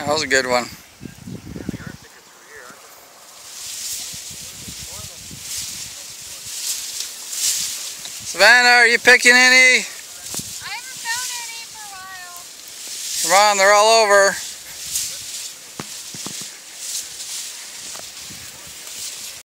That was a good one. Savanna, are you picking any? I haven't found any for a while. Come on, they're all over.